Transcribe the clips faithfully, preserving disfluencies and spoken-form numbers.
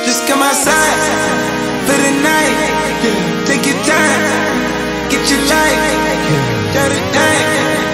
Just come outside for the night. Take your time, get your life. Got it done.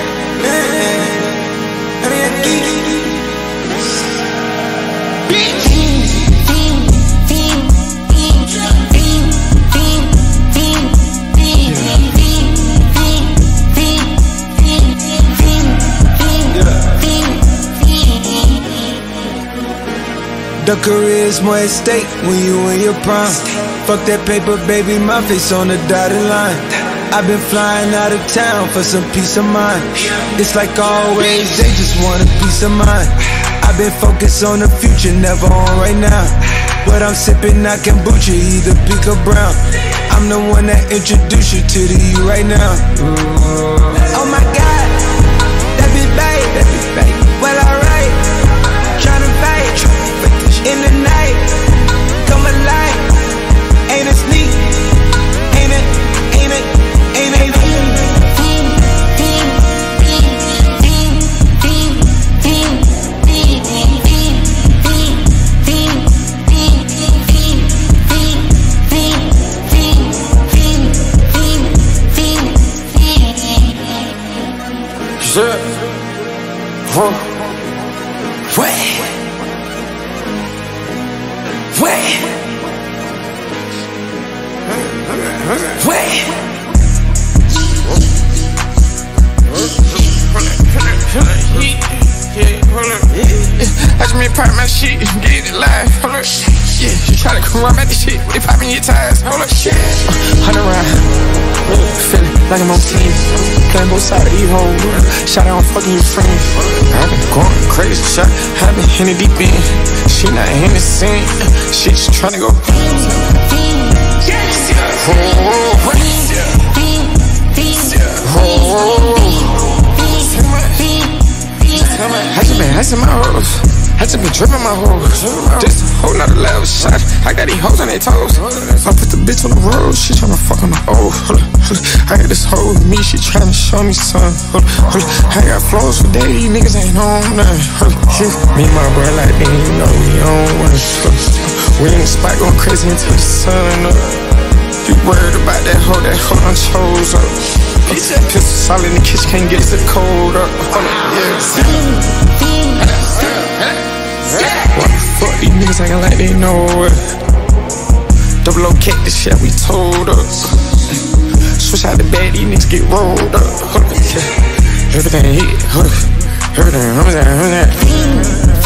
The career's more at stake when you in your prime. Fuck that paper, baby, my face on the dotted line. I've been flying out of town for some peace of mind. It's like always, they just want a peace of mind. I've been focused on the future, never on right now. But I'm sipping that kombucha, either pink or brown. I'm the one that introduced you to the you right now. Oh my God, that be babe, that be babe. Well, alright, tryna fight in the night, come alive. Ain't it sneak? Ain't it? Ain't it? Ain't it? Yeah. Huh. Wait. Wait. Wait. I just been pop my shit, get it live, hold up. Yeah, you try to come around about this shit, they popping your tires, hold up. Shit. Hunt around, feeling like I'm on team. Playing both sides of these hoes. Shot out, I'm fucking your friends. I've been going crazy, shot, I've been in the deep end. She not in the scene, she just tryna go. I just been hashing my hoes. I just been dripping my hoes. This whole nother level shot. I got these hoes on their toes. I put the bitch on the road. She tryna fuck on the old. I got this hoe with me. She tryna show me something. I got flows for days. Niggas ain't on nothing. Me and my bro like they ain't know we on one. We in the spot going crazy until the sun up. You worried about that hoe? That hoe done chose up. Pistol solid in the kitchen, can't get it cold up. Yeah. Why the fuck these niggas acting like they know it? Double O K, this shit we told us. Switch out the bag, these niggas get rolled up. Everything hit, everything, everything, everything.